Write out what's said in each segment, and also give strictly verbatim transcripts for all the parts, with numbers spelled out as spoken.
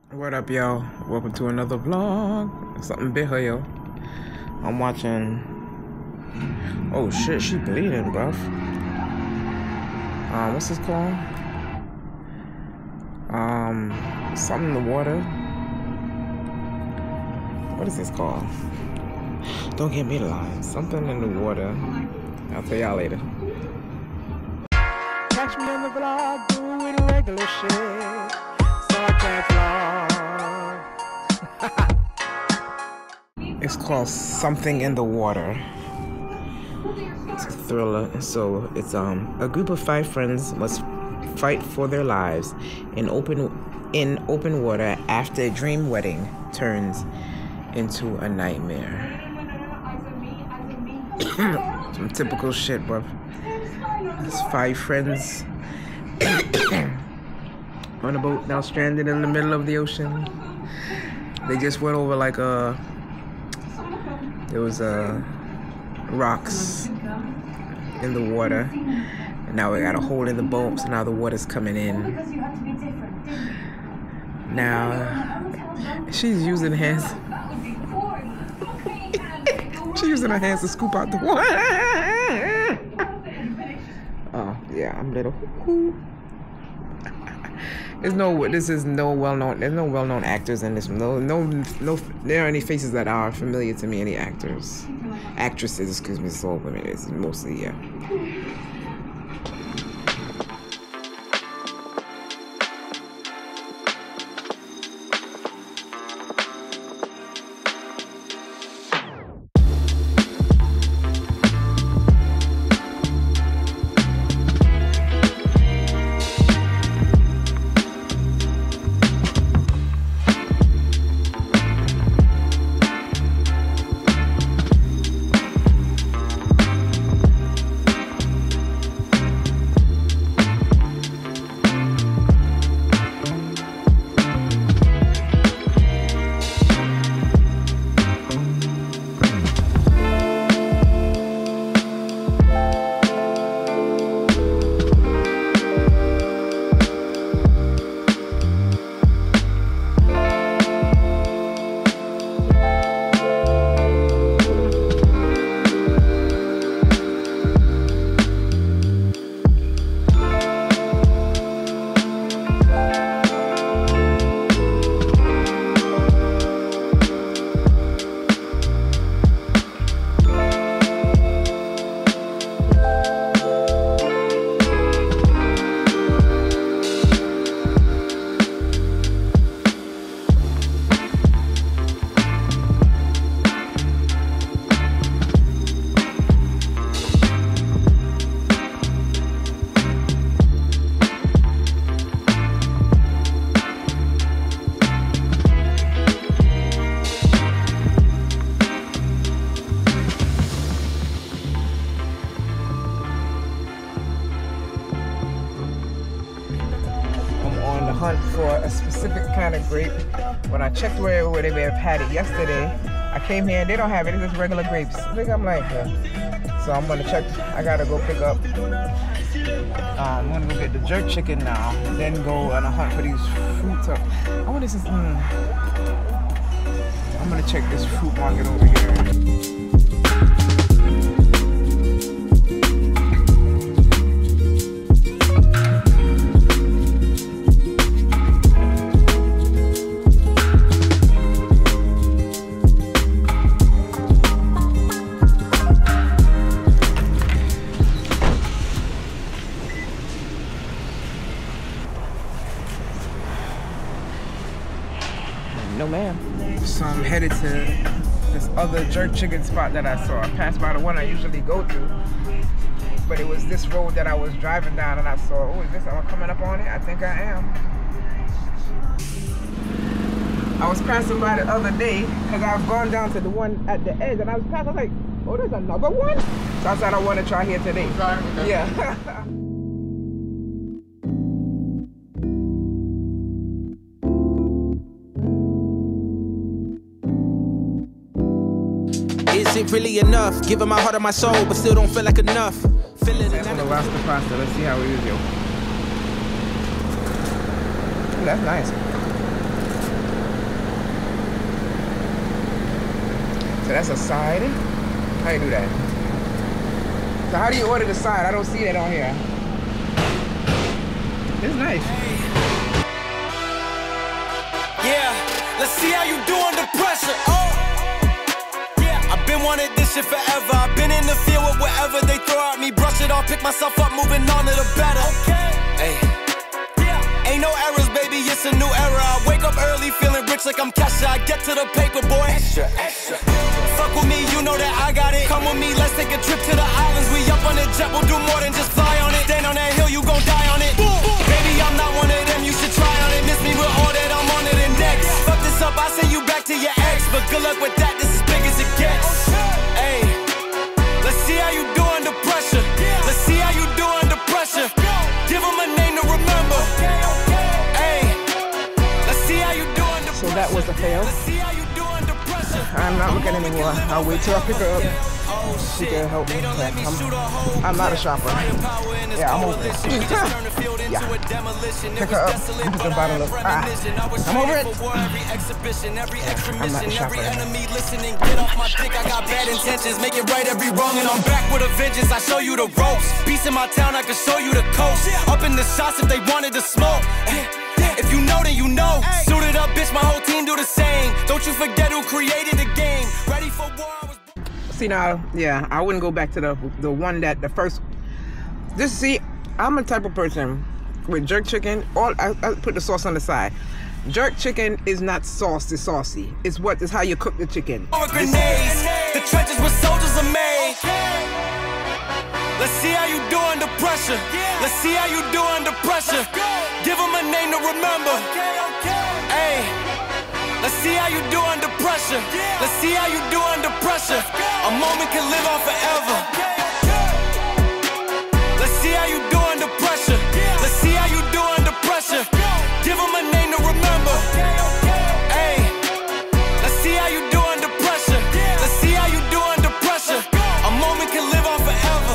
What up, y'all? Welcome to another vlog. Something big here, yo. I'm watching. Oh shit, she bleeding, bruv. Um, what's this called? Um, something in the water. What is this called? Don't get me the line. Something in the water. I'll tell y'all later. Catch me on the vlog doing regular shit, so I can't vlog. It's called Something in the Water. It's a thriller. So it's um a group of five friends must fight for their lives in open in open water after a dream wedding turns into a nightmare. Some typical shit, bruv. There's five friends on a boat now stranded in the middle of the ocean. They just went over like a there was a rocks in the water, and now we got a hole in the boat, so now the water's coming in. Now she's using hands. She's using her hands to scoop out the water. Oh yeah, I'm little. There's no. This is no well-known. There's no well-known actors in this. No, no, no. There are any faces that are familiar to me. Any actors, actresses. Excuse me. It's all women. It's mostly yeah. Hunt for a specific kind of grape. When I checked where, where they may have had it yesterday, I came here and they don't have it. It's just regular grapes. I think I'm like, uh, so I'm gonna check. I gotta go pick up. Um, I'm gonna go get the jerk chicken now, then go on a hunt for these fruits. I want this. Is, mm, I'm gonna check this fruit market over here. No ma'am. So I'm headed to this other jerk chicken spot that I saw. I passed by the one I usually go to, but it was this road that I was driving down and I saw, oh, is this, am I coming up on it? I think I am. I was passing by the other day because I've gone down to the one at the edge and I was passing, I was like, oh, there's another one? So I said I want to try here today. Yeah. Is it really enough? Giving my heart and my soul, but still don't feel like enough. Feeling it. Sample the Rasta pasta. Let's see how it is, yo. That's nice. So that's a side. How you do that? So how do you order the side? I don't see that on here. It's nice. Yeah, let's see how you do under pressure. Oh, yeah, I've been wanting this shit forever. I've been in the field with whatever they throw at me. Brush it off, pick myself up, moving on to the better. Okay, hey, yeah, ain't no errors, baby, it's a new era. I wake up early, feeling rich like I'm Kesha. I get to the paper, boy. Extra, extra. Fuck with me, you know that I got it. Come with me, let's take a trip to the islands. We up on the jet, we'll do more than just fly on it. Stand on that hill, you gon' die on it. Boom, boom. Baby, I'm not one of them, you should try on it. Miss me with all that, I'm on it and next. Fuck this up, I send you back to your ex. But good luck with that, this is big as it gets. Hey, let's see how you do under pressure. Let's see how you do under pressure. Give them a name to remember. Hey, let's see how you do under pressure. So that was a fail. Let's see how you do under pressure. I'm not looking anymore. I'll wait till I pick her up. She can help me. I'm, I'm not a shopper. Yeah, I'm over it. Yeah. Pick her up. Put the bottle of. Ah. I'm over it. Yeah, I'm not a shopper. Get off my dick, I got bad intentions. Make it right every wrong, and I'm back with a vengeance. I show you the ropes. Peace in my town, I can show you the coast. Up in the shots if they wanted to smoke. If you know, then you know. Suited up, bitch, my whole team do the same. Don't you forget who created the game. Ready for war. See now, yeah, I wouldn't go back to the the one that the first. Just see, I'm a type of person with jerk chicken. All I, I put the sauce on the side. Jerk chicken is not sauce, it's saucy. It's what is how you cook the chicken. Grenades, the trenches where soldiers are made. Let's see how you do under pressure. Let's see how you do under pressure. Give them a name to remember. Hey, let's see how you do under pressure. Let's see how you do under pressure. A moment can live on forever. Let's see how you do under pressure. Let's see how you do under pressure. Give them a name to remember. Hey, let's see how you do under pressure. Let's see how you do under pressure. A moment can live on forever.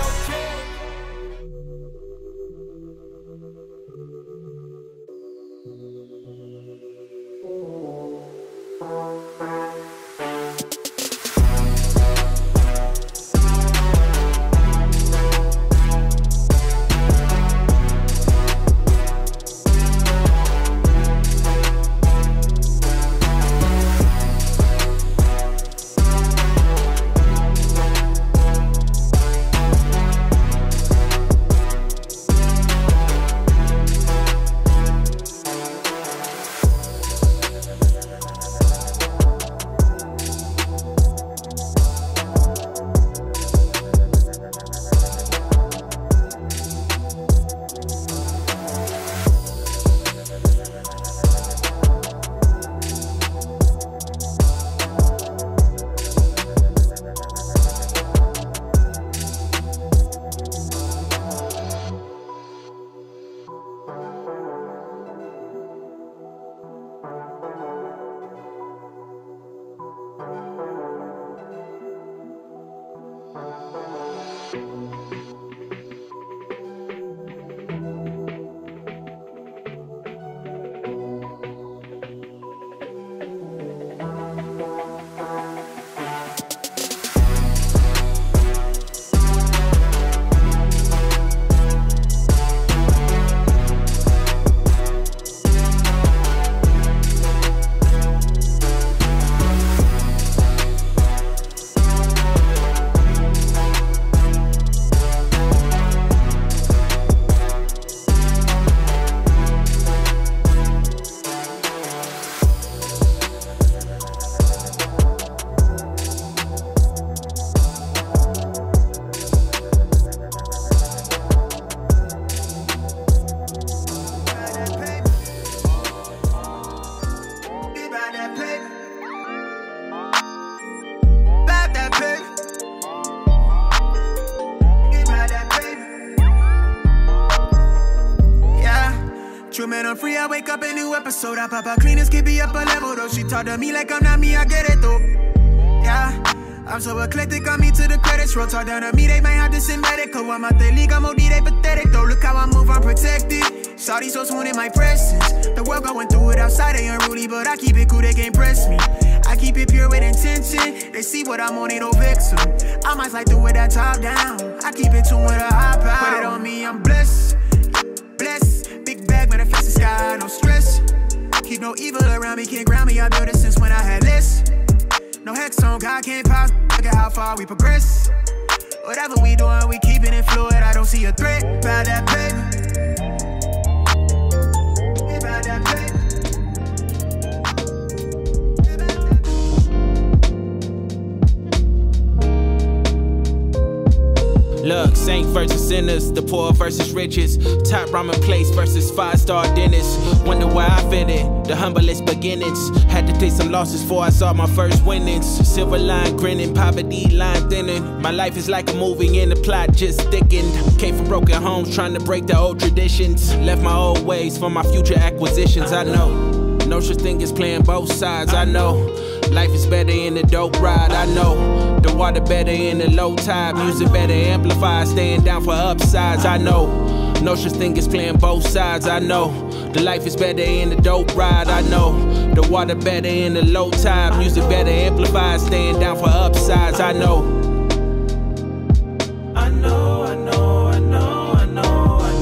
True man, I'm free, I wake up a new episode. I pop out cleaners, keep me up a level though. She talk to me like I'm not me, I get it though. Yeah, I'm so eclectic, on me to the credits roll. Talk down to me, they might have to send medical. I'm out the league, I'm O D, they pathetic though. Look how I move, I'm protected. Saudi so soon in my presence. The world going through it outside, they unruly, but I keep it cool, they can't press me. I keep it pure with intention. They see what I'm on, ain't no vixen. I might slide through with that top down. I keep it tuned with a high power. Put it on me, I'm blessed. Blessed. Big bag, manifest the sky, no stress. Keep no evil around me, can't ground me. I built it since when I had less. No hex on, God can't pause. Look at how far we progress. Whatever we doing, we keeping it fluid. I don't see a threat. About that paper. About that paper. Look, saint versus sinners, the poor versus riches, top ramen place versus five-star dinners. Wonder why I fit in, the humblest beginnings. Had to take some losses before I saw my first winnings. Silver line grinning, poverty line thinning. My life is like a movie and the plot just thickened. Came from broken homes trying to break the old traditions. Left my old ways for my future acquisitions, I know. No such thing as playing both sides, I know. Life is better in the dope ride, I know. The water better in the low tide. Music better amplified, staying down for upsides, I know. No such thing as playing both sides, I know. The life is better in the dope ride, I know. The water better in the low tide. Music better amplified, staying down for upsides, I know. I know, I know, I know, I know, I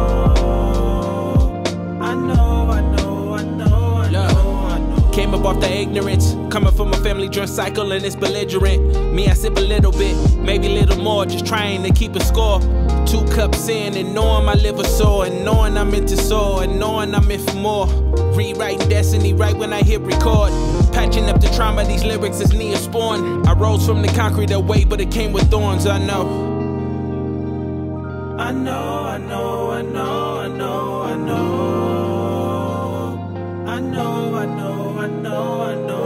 know. I know, I know, I know, I know, I know. Came up off the ignorance. Coming from a family drunk cycle and it's belligerent. Me, I sip a little bit, maybe a little more, just trying to keep a score. Two cups in and knowing my liver sore, and knowing I'm into soul, and knowing I'm in for more. Rewriting destiny right when I hit record. Patching up the trauma, these lyrics is Neosporin. I rose from the concrete away, but it came with thorns, I know. I know, I know, I know, I know, I know. I know, I know, I know, I know.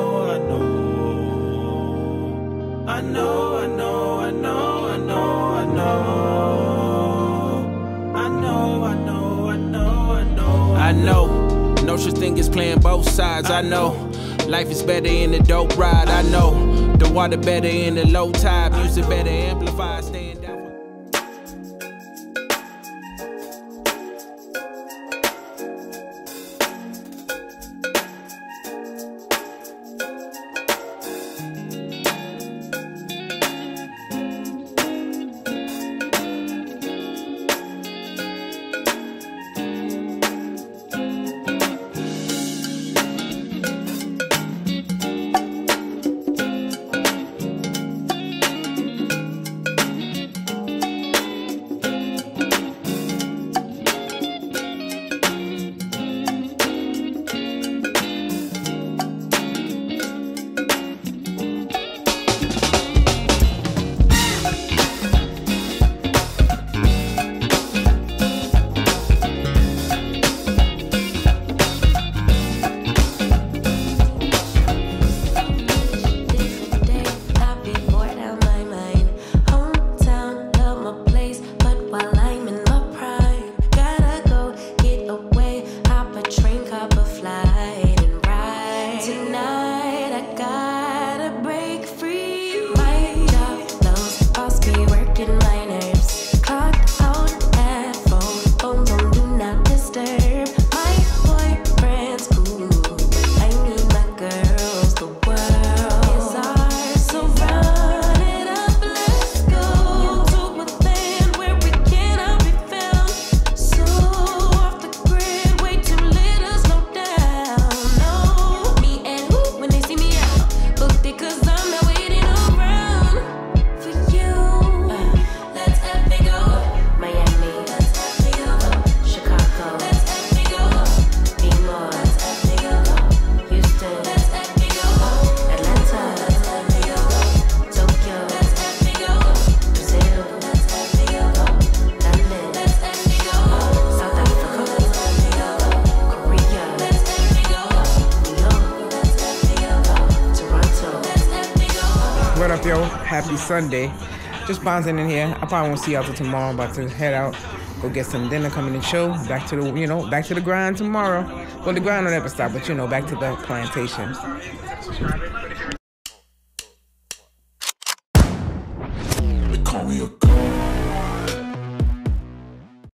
I know, I know, I know, I know, I know. I know, I know, I know, I know. I know, no such thing as playing both sides, I know. Life is better in the dope ride, I know. The water better in the low tide. Music better amplified, staying down. What up, yo? Happy Sunday. Just bouncing in here. I probably won't see y'all till tomorrow. I'm about to head out, go get some dinner, come in the show. Back to the, you know, back to the grind tomorrow. Well, the grind will never stop, but you know, back to the plantation.